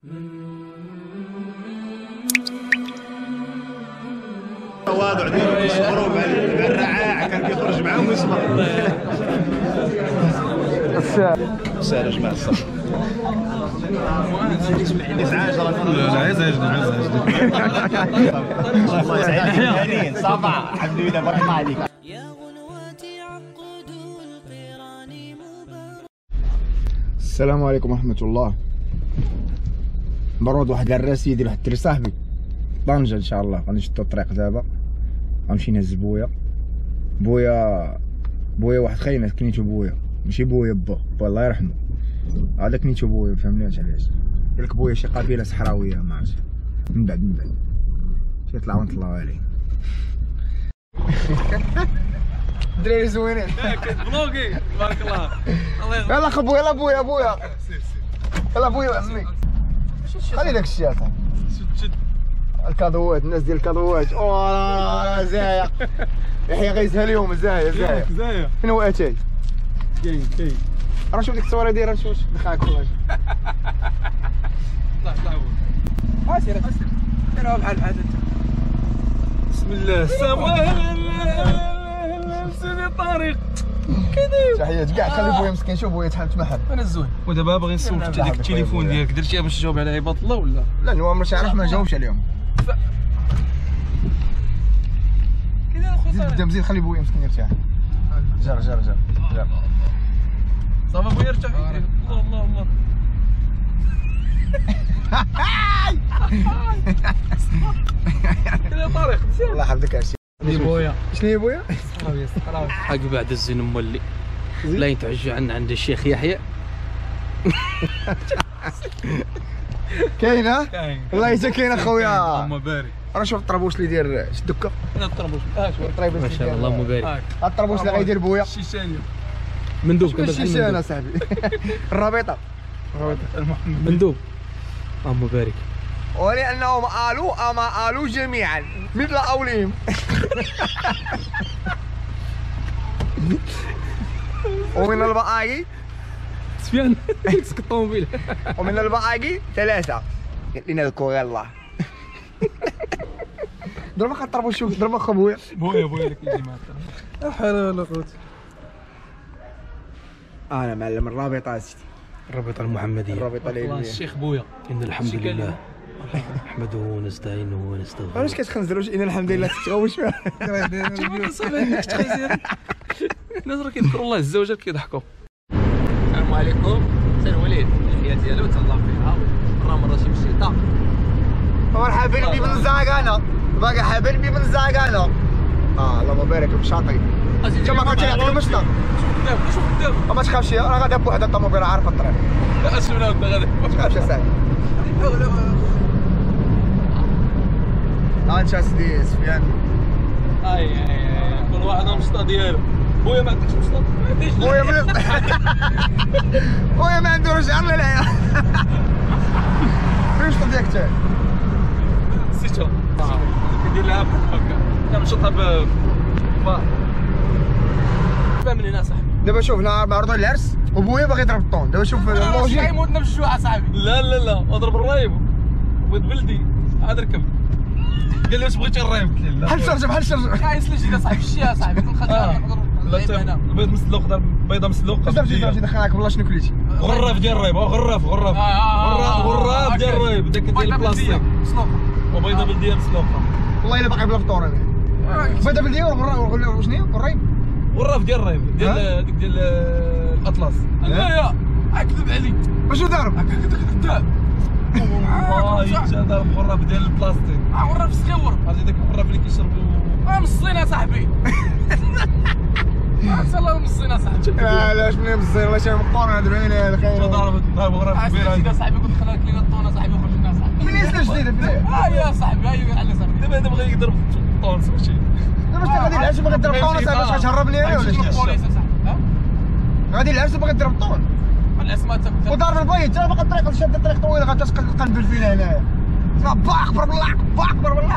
تواضع ديالو كيصبروا مع الرعاع، كان كيخرج معاهم ويصبر. سهل يا جماعه الصح. ازعاج لا يزعجني الله يسعدك هانيين صافا الحمد لله بارك الله عليك. السلام عليكم ورحمة الله. برود واحد الراس يدير واحد الدري صاحبي طنجة ان شاء الله. غنشدو الطريق دابا غنمشي نهز بويا واحد خاينة كنيتو بويا، ماشي بويا با الله يرحمه، هذا كنيتو بويا مفهمنيش علاش. قالك بويا شي قبيلة صحراوية ما عرفتش. من بعد شي طلعو نطلعو عليه. دراري زوينين بلوغي تبارك الله. يلا خو بويا، يلا بويا يلا بويا عمي خلي داك الشيء اصاحبي. شد الكادوات، الناس ديال الكادوات. اوه زايا يحيى غيزها لهم. زايا فين هو اتاي؟ كاين راه شوف ديك التصويره دايره نشوف دخلك والله. طلع سير ديرها بحال انت. بسم الله سيدي طارق كيداير. تحيات كاع خلي بويا مسكين. شوف بويا تحال تمحل. انا الزوين. ودابا باغي نسولك حتى ديك التليفون ديالك درتيها باش تجاوب على عباد الله ولا؟ لا هو مش عارف ما جاوبش عليهم. كيداير اخويا؟ زيد زيد خلي بويا مسكين يرتاح. جر صافا بويا ارتاح. الله كيداير طارق؟ الله يحفظك عرفتي. بويا شنو هي بويا؟ حق بعد الزين مولي لا يتعجى عند الشيخ يحيى. كاينه؟ والله حتى كاينه خويا. اللهم بارك. راه شوف الطربوش اللي داير الدكه. هذا الطربوش الطريبه ما شاء الله. اللهم بارك. هاد الطربوش اللي غيدير بويا الشيشاني مندوب. كان الشيشان اصاحبي. الرابطه مندوب. اللهم بارك. ولأنهم آلوا جميعا مثل أولهم. ومن البقاقي سفيان مسك الطوموبيل. ومن البقاقي 3 قال لنا الكورة الله. ضرب اخا الطربوش. شوف ضرب اخا بويا لك يجي مع لا حول ولا قوة. انا معلم الرابطه سيدي. الرابطة المحمدية. الرابطه الليليه. الشيخ بويا. إن الحمد لله نحمده ونستعينه ونستغفره. علاش كتخنزر؟ واش ان الحمد لله تتغوش فيها؟ الناس راه كيذكروا الله الزوجات كيضحكوا. السلام عليكم. سي الوليد الحياه ديالو تهلا فيها مرة شي مشيطه. مرحبا بي من زاغانا. باقي حابين بي من زاغانا. اللهم بارك بشاطي. كما قلت لك المشطه. شوف قدام ما تخافش راه غادا بوحده الطوموبيل عارفه الطريق. لا اسلمنا غادي. ما تخافش اصاحبي. انت سيدي سفيان. كل واحد المشطه ديالو. بويا ما عندكش مشطه؟ ما عنديش. بويا ما عنده رجع ولا لا؟ فين المشطه ديالك انت؟ نسيتها. كندير لها بحال هكا كنشطها فهمني انا صاحبي. دابا شوف هنا معروضين العرس وبويا باغي يضرب الطون. دابا شوف اللوجيك. يموتنا بالجوع صاحبي. لا اضرب الرايب. بغيت بلدي عاد ركب. قال لي واش بغيتي الرايب؟ قلت له لا. بحال الشرجه. عايز لي جينا صاحبي الشيا صاحبي. نخليها لا البيض مسلوق بيضه مسلوقه. بزاف دخلناك والله شنو كليتي. غراف ديال الرايب. غراف غراف ديال الرايب داك ديال البلاستيك وبيضه بلديه مسلوقه. والله الا باقي بلا فطور انا. بيضه بلديه ولا شنو هي الرايب؟ غراف ديال الرايب ديال ديك ديال الاطلس. لا اكذب عليك. اشنو ضارب؟ كذاب والله ضارب غراف ديال البلاستيك. غراف صغيور. عرفتي داك الغراف اللي كيشربوا. مصينا صاحبي. الله مصينا صاحبي. علاش منين مزير الله شي مقطون هاد العينين الخير. ضارب غراف كبير. صاحبي قلت خلاك لينا الطونه صاحبي وخرج لنا صاحبي. منين سنه جديده بلاه؟ يا صاحبي على صاحبي. دابا هذا بغى يضرب الطونس ماشي. دابا شنو غادي العرس باغي تضرب طون صاحبي؟ واش غتهربني انا ولا شنو؟ غادي العرس باغي تضرب طون. الاسماء تاكل وضارب البيض حتى باقي الطريق شاد الطريق طويله غتقلب فينا هنايا. باكبر بالله.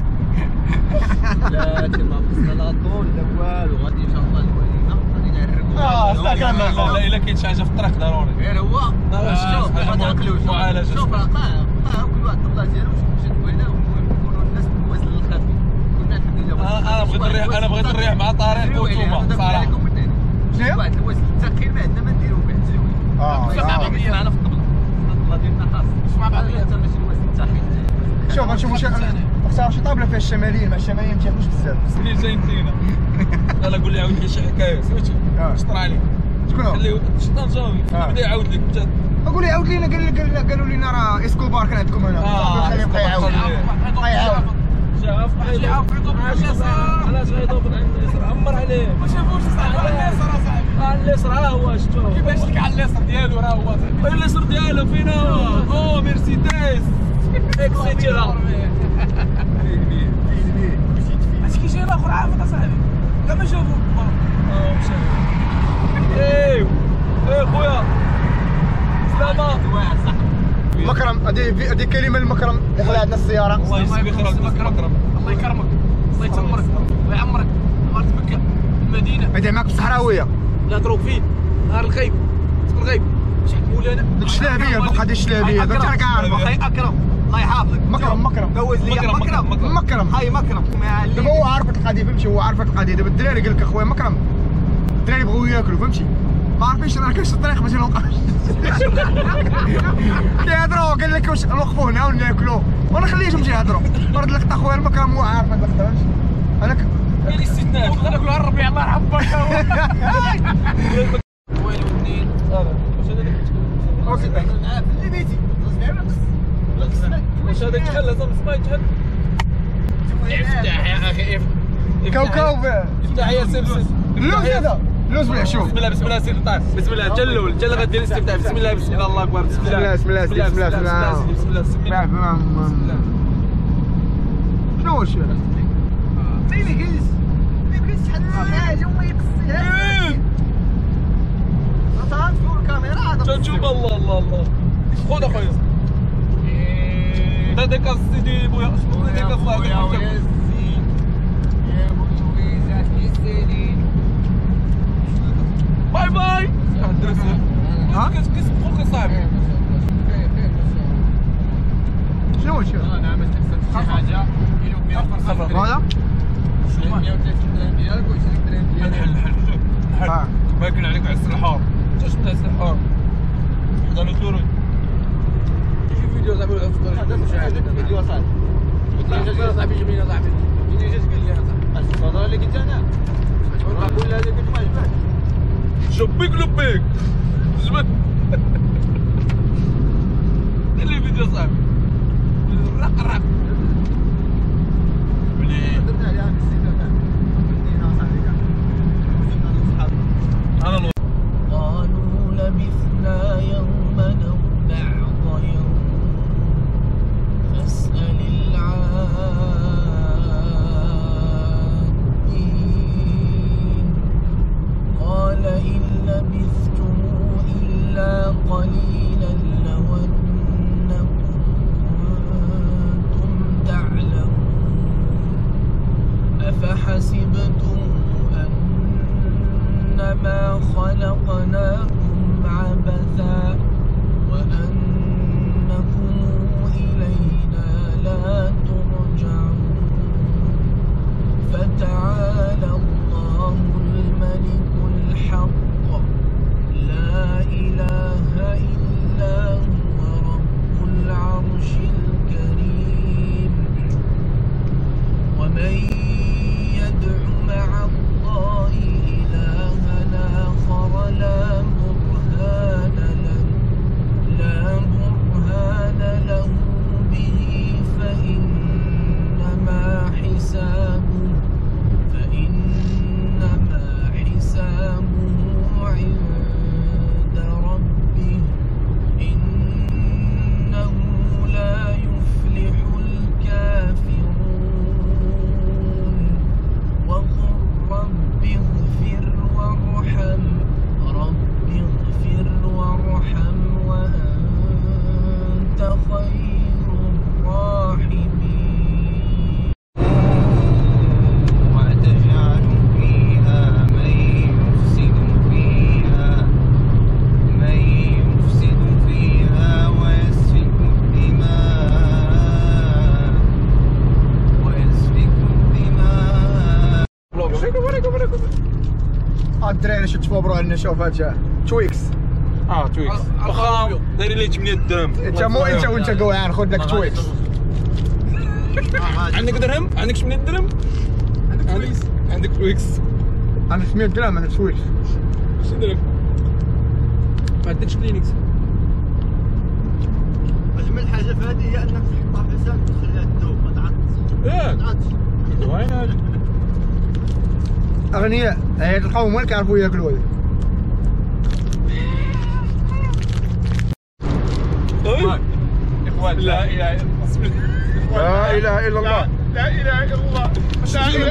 لا كما بصنا لا طول لا والو. غادي ان شاء الله الوالده غادي نعرقوا كلام لا الا كاين شي حاجه في الطريق ضروري غير هو شوف ما تعقلوش معالجه شوف راه كل واحد الطبله ديالو مشات بغينا ونكونوا الناس بالوزن الخفيف كنا الحمد لله انا بغيت نريح مع طارق وانتوما صراحه شنو واحد الوزن الثقيل ما عندنا ما نديرو به زوين صافي معنا في الطبله الطبله ديالنا خاص مع بعض حتى ماشي الوزن تاعي شوف غنشوفوا اختار شي طابله فيها الشماليين مع الشماليين ما تياكلوش بزاف سنين جايين فينا لا قول لي عاود لي شي حكايه سمعتي شطر عليك شكون هو؟ خليه الشيطان جاوي بدا يعاود لك انت قول لي عاود لينا قالوا لنا راه اسكوبار كان عندكم هنا خليه يبقى يعاود بقى يعاود شاف علاش غيضرب عند اليسر عمر عليه ما شافوش على اليسر اصاحبي اليسر ها هو شفتو كيفاش لك على اليسر ديالو راه هو اليسر ديالو فين هو او مرسيدس اكسيتيرا اش كيجي الاخر عافاك اصاحبي كما شافوك مشى ايوا خويا سلامة مكرم هذه كلمه لمكرم يحل عندنا السياره الله يسلمك مكرم الله يكرمك الله يتمرك الله يعمرك نهار مكه المدينه هذه معك بالصحراويه لا دروك فين نهار الغيب تكون غيب شحال مولانا ديك الشلابيه البقعه ديال الشلابيه دابا انت راك عارف اخي اكرم الله يحافظك مكرم دوز لي مكرم هاي مكرم دابا هو عارف هاد القضيه فهمتي هو عارف هاد القضيه دابا الدراري قال لك اخويا مكرم الدراري بغاو ياكلوا فهمتي ما عارفينش راه كاين شي طريق باش نوقفش كيهضروا قال لك واش نوقفوا هنا وناكلوا وانا خليتهم يهضروا مرد لك اخويا المكرم هو عارف هاد اللقطه فهمتي انا كاين استثناء نقولوا الربيع الله يرحم باك وين الاثنين واش هذا اوكي اللي بيتي واش هذا يتحل هذا ما يتحل افتح يا اخي كاوكاو افتح يا سمسم اللوز هذا اللوز بالعشوب بسم الله بسم الله سيدي طارق بسم الله جا الاول جا غدير الاستفتاء بسم الله بسم الله الله اكبر بسم الله بسم الله بسم الله بسم الله بسم الله بسم الله شنو هو الشيء هذا؟ ما يمكنش شحال حاجه وما يقصيهاش راه تنصور الكاميرا هذا شوف الله الله الله خذ اخويا هذاك السيدي بويا هذاك الصاحبي يا بويزات السنين باي باي ها كيسبقوك صاحبي شنو هو الشيء هذا؟ انا عملت شي حاجه هذا؟ 130 درهم ديالك و20 درهم ديالك حل ما يكون عليك عسر الحار انت شفت عسر الحار هذا الدوري شوف فيديو صاحبي فيديو صاحبي صاحبي جيب لي صاحبي جيني جات قال لي صاحبي الصدر اللي قلت انا كل هذا قلت ما عجبك شبيك لبيك جبت دير لي فيديو صاحبي رق مليح درنا عليها بالسيده بدينا صاحبي انا قالوا لبثنا يوما أو بعض يوم فاسأل العادين قال إن لبثتم إلا الدراري شو تفابروا لنا شوف هاد تويكس تويكس واخا دايرين لي 8 درهم انت مو انت وانت جوعان خذ لك تويكس عندك درهم عندك 8 درهم عندك تويكس عندك 8 درهم عندك تويكس شنو درهم ما عندكش كلينكس اجمل حاجه في هذه هي انك تحطها في لسانك وتخليها تذوب ما تعطش وين هذا اغنياء هاد القوم وين كيعرفوا ياكلوا هذا اخوان لا اله الا لا اله الا الله لا اله الا الله لا اله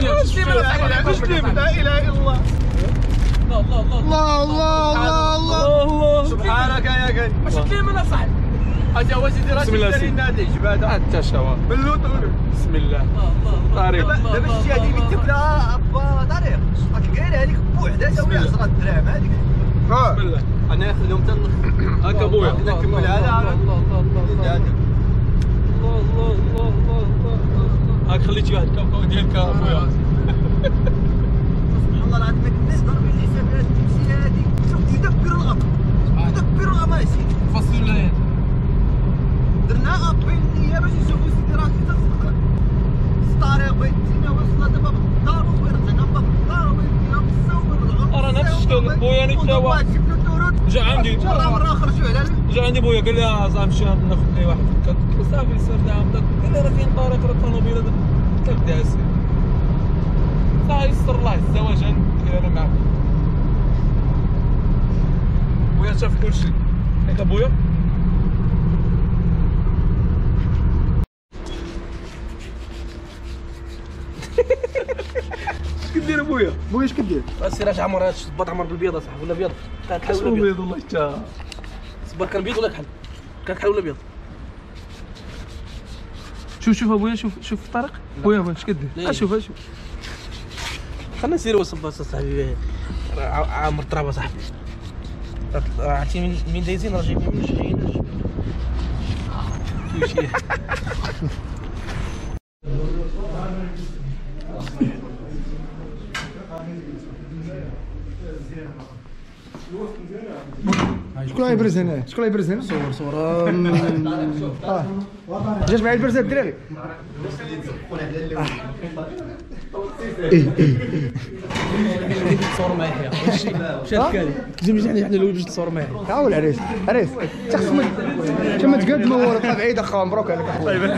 الا الله الله الله الله الله سبحانك يا غني واش كلمه صاحبي اجا وسيدي راه بسم الله داري نادي جباده حتى شوا بسم الله طريق دابا الشيء هذيك اللي تاكلها بطريق راك قايلها لك بوحدها تساوي 10 دراهم هذيك بسم الله انا ناخذ لهم تنخ هكا بويا نكملها لا هاك خليتي واحد الكاوكاو ديالك ابويا سبحان الله العظيم الناس ضربوا الحسابات التمثيل هذيك شوف يدبر الامر يدبر الامر سيدي فصل درنا ابين ليا باش نشوفوا سيدي راسي تصدق الطريق بغيت تجينا وصلنا دابا بالدار ورجعنا بالدار وبغينا بالسوق راه نفس الشكل بويا انا تلاوى جا عندي مرة خرجوا على جا عندي بويا قال لي صاحبي نمشي ناخذ لي واحد قلت له صافي سير دعم قال لي راه فين طريق راه الطوموبيله كبدا اسير صافي يسر الله الزواج انا معاك بويا شاف كلشي هكا بويا اش كدير ابويا بويا اش كدير سير اش عمر هاد الصباط عمر بالبيض اصاحبي ولا بيض كان كحل ولا شنو بيض بيض والله حتى الصباط كان بيض ولا كحل كان كحل ولا بيض شوف ابويا شوف الطريق بويا اش كدير اشوف خلينا نسيروا الصباط اصاحبي عامر تراب اصاحبي عرفتي من دايزين راه جايبين من الشجينه شي شكون غيبرز هنا شكون غيبرز هنا صوره جات معايا البرزه الدراري تصور معايا ماشي مشات كالي كنت حنا الاول باش تصور معايا هاو العريس عريس انت خصك كما تقدموا ورا بعيد اخا مبروك عليك اخويا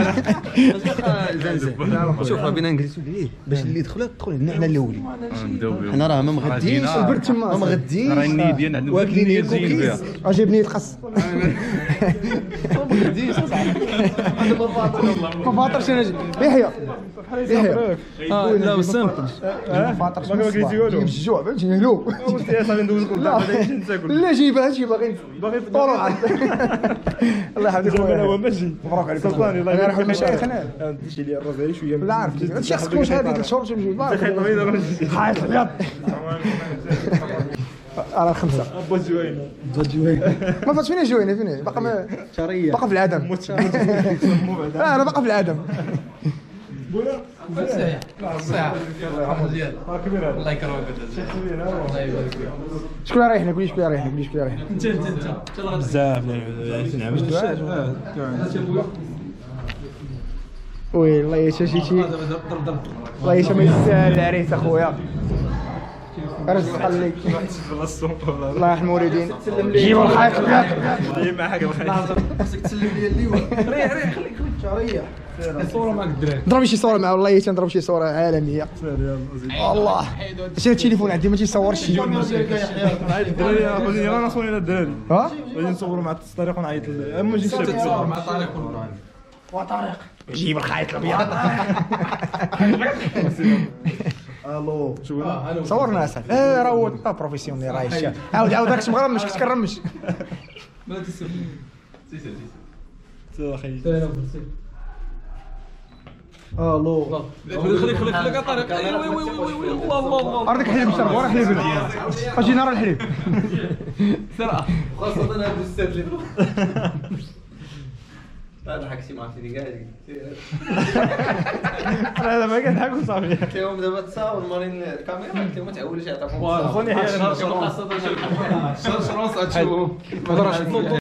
شوف راه بينا نجلسوا ليه باش اللي يدخل هنا حنا الاولين حنا راه ما مغديينش البرد تما ما مغديينش راه النية ديالنا عندنا واكلين زين بها الكوكيز اجيب نية خص ما مغديينش ما فاطرش انا يحيى لا سامبل ما فاطرش ما كيقولوا بالجوع باش نهلو صافي ندوز لكم لا جيبها باغي طولوا عاد الله يحفظك خويا هو ماشي مبروك عليك سلطاني الله انا راح المشايخ هنا ديشي لي الرز شويه لا عرفت هادشي خصك واش هذيك الشرب شنو حايط الابيض على خمسه ابو جوينه ما فاتش فينا جوينه فينا باقا باقا في العدم انا باقا في العدم صح الله يكرمك شكون رايحنا قولي شكون رايحنا قولي شكون رايحنا انت بزاف نعم وي الله يشاشيتي الله يشا ما يستاهل العريس اخويا رزق عليك الله يرحم الوالدين جيبوا الخيط الابيض مع حاجه خصك تسلم لي اللواء ريح خليك ريح صوره معك الدراري نضرب شي صوره معاه والله تنضرب شي صوره عالميه الله شريت التليفون عندي ما تيصورش شي الدراري غادي نصوروا لنا الدراري ها غادي نصوروا مع الطريق ونعيط اما جي تصور مع طارق وطارق جيب الخيط الابيض الو شو صورنا اسهل راهو بروفيسيونيل راهي الشاب عاود راكش مغرمش كنت كنرمش ما تسير اخي الو خليك طارق وي الله ارضك حليب شرب ورا حليب اجي نرى الحليب سرعه خاصة هذا الاستاذ اللي ضحك شي ما عرفتي كاع انا دابا كنضحك وصافي. قلت لهم دابا تصاور مالين الكاميرا قلت لهم ما تعولوش يعطيكم خويا حيا شنو غتشوفوا ما تراش تنوضوا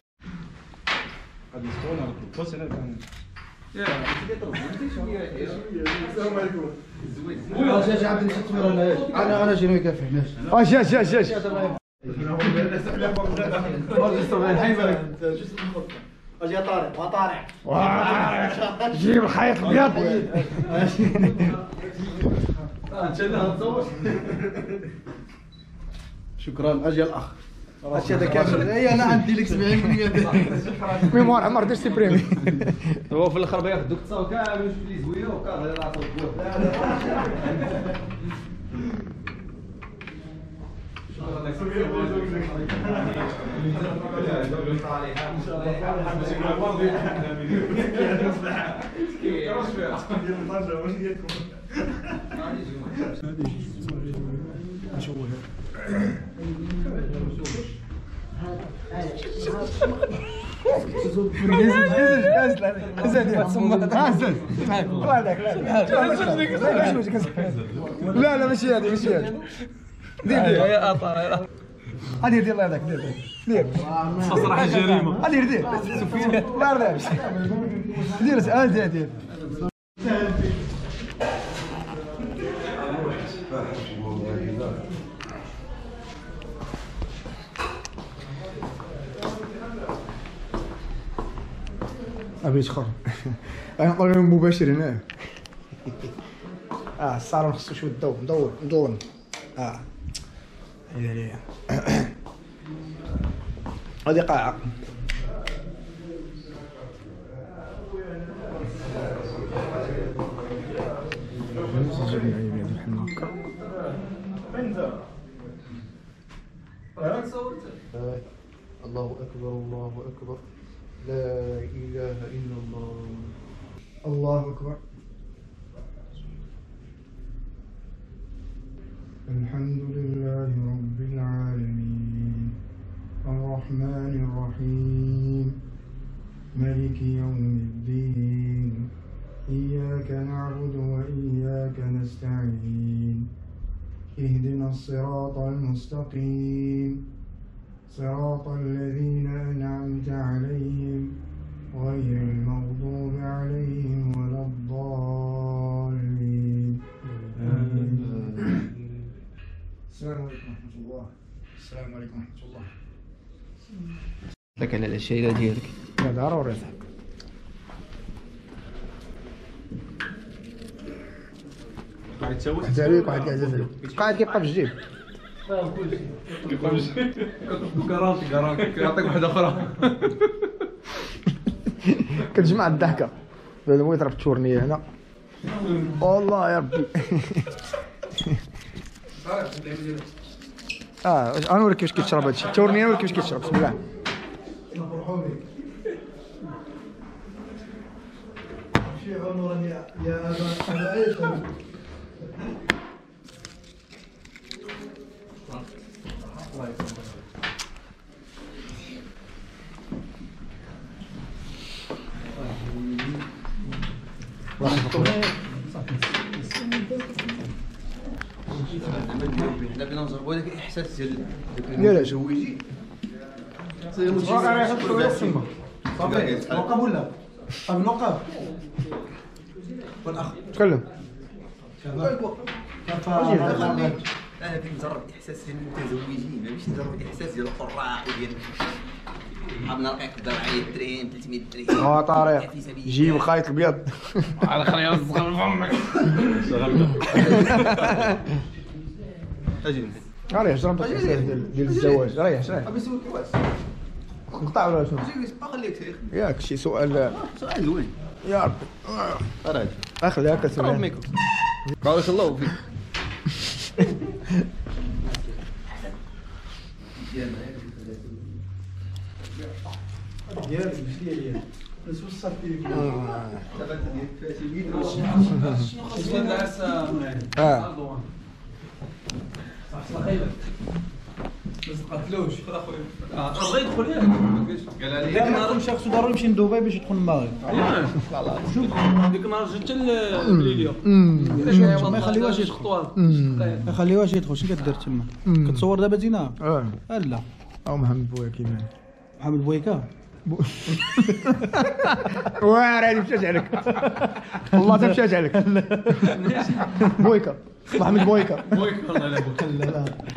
انا شنو يكفي اش اجي طارق جيب الخيط الابيض. شكرا اجي الاخ هادشي هذا كامل اي انا عندي لك 70% ميموار عمر درتي بريمي. هو في الاخر بياخذ دوك التصاور كامل ويشوف لي زوينه وكار غير راسو لا ماشي هذه دير يا اطار دير الله يرضيك دير صراحه جريمه دير الله يرضيك دير ابي شخر غنطلع لهم مباشر هنا. الصالون خصو شويه الضوء مضون. هي هذه قاعه. الله اكبر لا اله الا الله. الله اكبر. الحمد لله رب العالمين الرحمن الرحيم مالك يوم الدين إياك نعبد وإياك نستعين اهدنا الصراط المستقيم صراط الذين أنعمت عليهم غير المغضوب عليهم ولا الضالين. السلام عليكم ورحمة الله. السلام عليكم ورحمة الله. لك على العشيرة ديالك لا ضروري صاحبي. واحد عليك واحد يعزز عليك. قاعد كيبقى في الجيب. كرانتي كيعطيك واحده اخرى. كتجمع الضحكة. هذا هو يضرب التورنيه هنا. والله يا ربي. غنوريك كيفاش كيتشرب هادشي. التورنيه نوريك كيفاش كيتشرب. بسم الله. حنا بغينا نجربوا هذاك الاحساس ديال لا جويجي نقب ولا طيب نقب والاخ تكلم. انا بغيت نجرب الاحساس ديال المتزوجين ماشي نجرب الاحساس ديال القراء وديال عم نلقى يقدر عليه الدرهم 300 درهم. طارق جيب الخيط الابيض. على خليها تصغر فمك. اجي ريح جربت ديال الزواج. ريح ابي نسولك واش نقطع ولا شنو؟ خليك ياك شي سؤال زوين يا ربي. راه خليها قرب كتسمع. الميكرو بارك الله فيك. ديالك مش ديالي بس وصل فيك ما قتلوش خذ اخويا بغا يدخل ياك قال لي ديك النهار مشى خصو ضروري يمشي لدبي باش يدخل المغرب. شوف ديك النهار جا حتى لليليا ما يخليوهاش يدخل. ما يخليوهاش يدخل. شنو كدير تما؟ كتصور دابا زينه؟ لا او محمد بويا كيما محمد بويكا واعر مشات عليك والله مشات عليك بويكا محمد بويكا والله لا لا لا